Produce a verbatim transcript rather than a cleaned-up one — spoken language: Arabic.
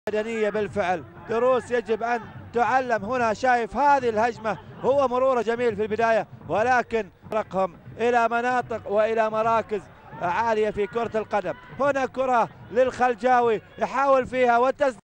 بدنية بالفعل، دروس يجب أن تعلم هنا. شايف هذه الهجمة، هو مروره جميل في البداية ولكن رقهم إلى مناطق وإلى مراكز عالية في كرة القدم. هنا كرة للخلجاوي يحاول فيها والتسديد.